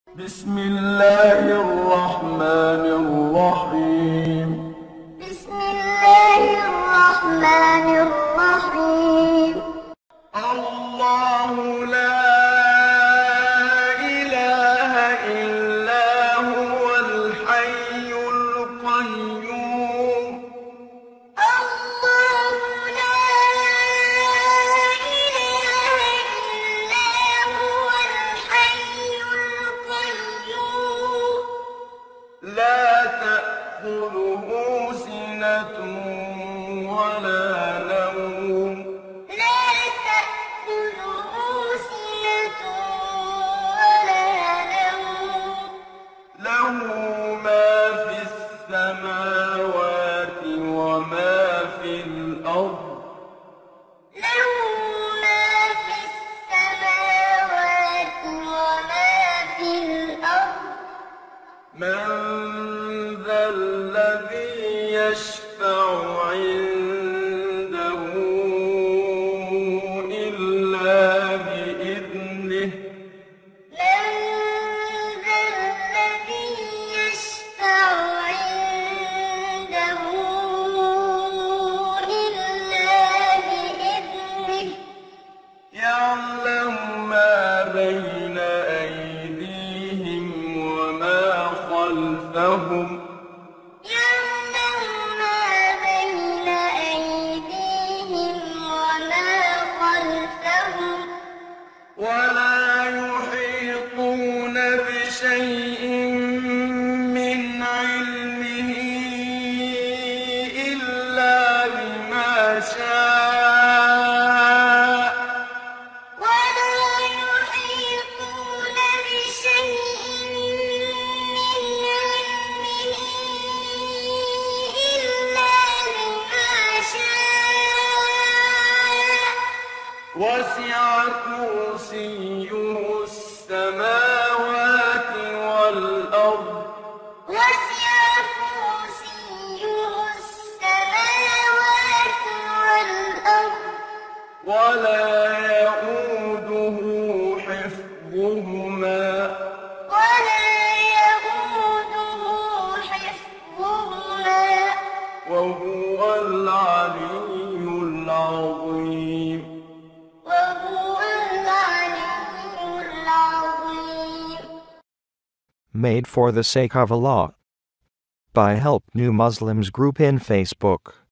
بسم الله الرحمن الرحيم. بسم الله الرحمن الرحيم. الله لا إله إلا هو الحي القيوم. الله لا إله إلا هو الحي القيوم. لا تأخذه سنة ولا نوم. لا تأخذه سنة ولا نوم. له ما في السماوات وما في الأرض. له ما في السماوات وما في الأرض. من ذا الذي يشفع عنده إلا بإذنه. من ذا الذي يشفع عنده إلا بإذنه. يعلم ما بين أيديهم وما خلفهم. يعلم ما بين أيديهم وما خلفهم. ولا يحيطون بشيء من علمه إلا بما شاء. ولا يحيطون بشيء من علمه إلا بما شاء. وسع كرسيه السماوات والأرض. وسع كرسيه السماوات والأرض. ولا يئوده حفظهما. ولا يئوده حفظهما. وهو العلي العظيم. وهو العلي العظيم. Made for the sake of Allah. By Help New Muslims Group in Facebook.